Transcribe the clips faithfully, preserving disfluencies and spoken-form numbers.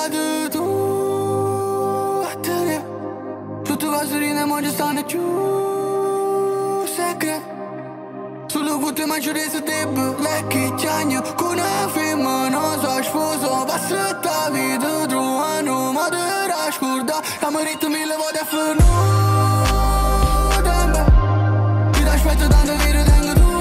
stato tu a te. Tutto gasolina ma già stanno giù secret. Solo con te mangio reso debbo. Lei che chiagna con una femmina. Non so sposo. Passa la vita trovando ma te la scorda. La marito mille volte a fermo. Ti aspetto tanto che ritengo tu.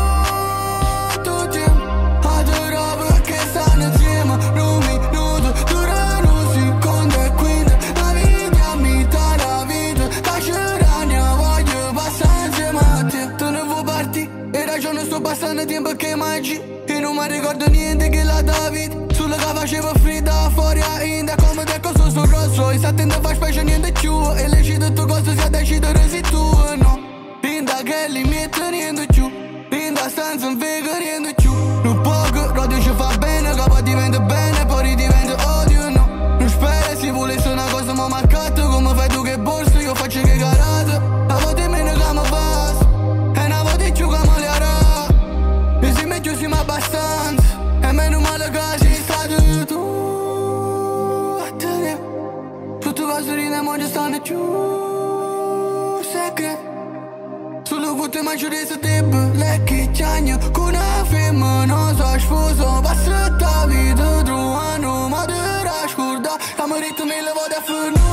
Tutti adoro perché stanno insieme. Non mi nudo, durano secondi e quindi la vita a metà la vita. Lascerà voglio passare insieme a te. Tu non vuoi partire e ragiono sto passando tempo che mangi. E non mi ricordo niente che la David. Sulla che facevo fredda fuori a India. Come te cosa sto rosso. E sta tendo a fare specie niente più. E le ci tutto cosa si ha deciso resi tu no. Linda che li mette niente più. Linda stanza non vega niente più. Non poco, l'odio ci fa bene. Che poi diventa bene, poi ridiventa odio no. Non spero se volesse una cosa ma marcato. Come fai tu che borso, io faccio che garate. A volte meno che mi passo. E una volta più che mi liarà. E se meglio siamo abbastanza. E meno male che sei stato tu a te. Tutto gasolina ma già stanno giù secret. Solo con te mangio reso debbo. Lei che chiagna con una femmina. Non so sposo. Passa la vita trovando ma te la scorda. La marito mille volte a fermo.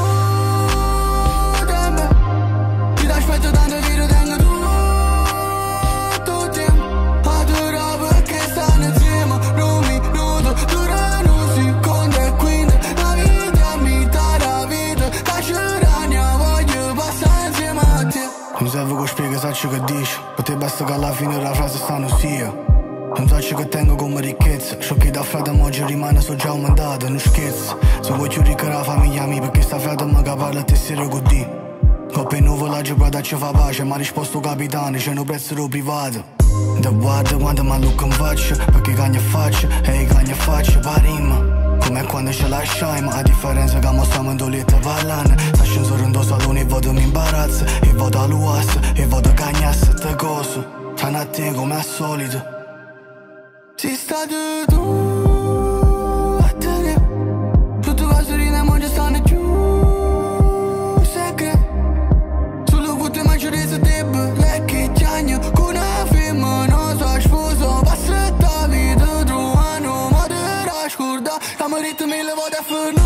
Ti aspetto tanto che ritengo tu. Tutti adoro perché stanno insieme. Non mi nudo, durano secondi e quindi la vita a metà la vita. Lascerà voglio passare insieme a te. Non serve che spieghi, sai ciò che dici. Per te basta che alla fine la frase stanno sia. Non so ciò che tengo come ricchezza. Ciò che da frate ma oggi rimane so già mandato. Non scherzo. Se vuoi più ricca la famiglia mia. Perché sta frate ma che parla a te sera così. Coppe in nuvolaggio brada ci fa pace. Ma risposto capitano c'è un prezzo privato. Da guarda quando mi lucco in faccia. Perché cagna faccia e i cagna faccia parima. Come quando ce lasciai, ma a differenza che mo stiamo in doletta parlando. Sta scendendo in salone e vado mi imbarazzo. E vado all'U A S, e vado a cagnasse te coso. Fanno a te come al solito. Sei stato tu a te. Tutto gasolina ma già stanno giù secret. Solo con te mangio reso debbo. Lei che chiagna con una femmina. Non so sposo. Passa la vita trovando ma te la scorda. La marito mille volte a fermo.